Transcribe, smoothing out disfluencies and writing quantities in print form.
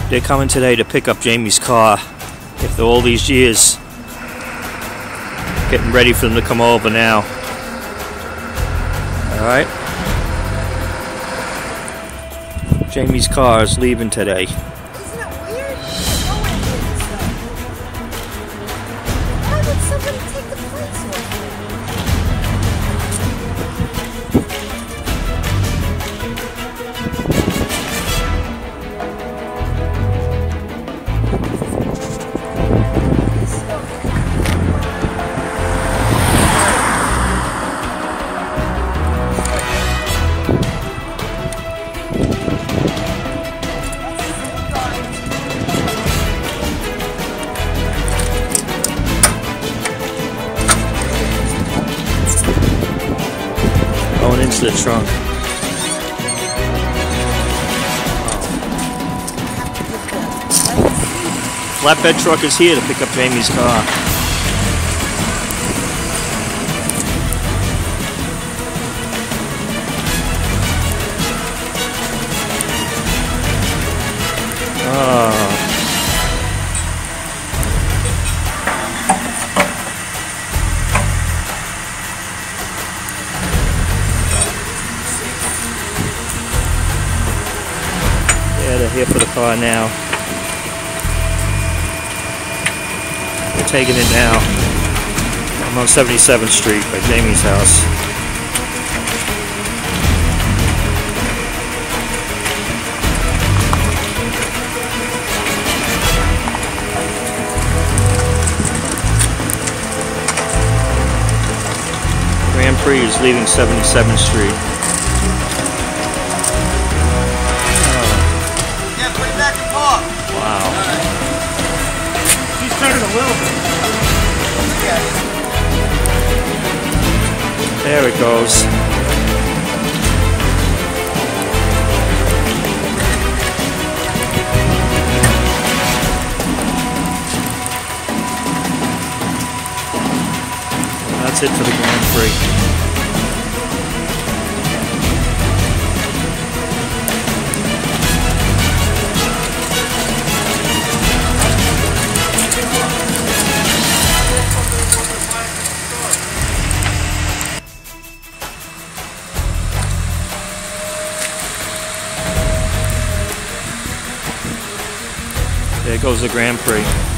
They're coming today to pick up Jamie's car. After all these years, getting ready for them to come over now. Alright. Jamie's car is leaving today. Isn't it weird? No one did so. Why would somebody take the plates away? Going into the trunk. Flatbed truck is here to pick up Jamie's car. Oh. Yeah, they're here for the car now. They're taking it now. I'm on 77th Street by Jamie's house. Grand Prix is leaving 77th Street. Wow. He started a little bit. There it goes. That's it for the Grand Prix. There goes the Grand Prix.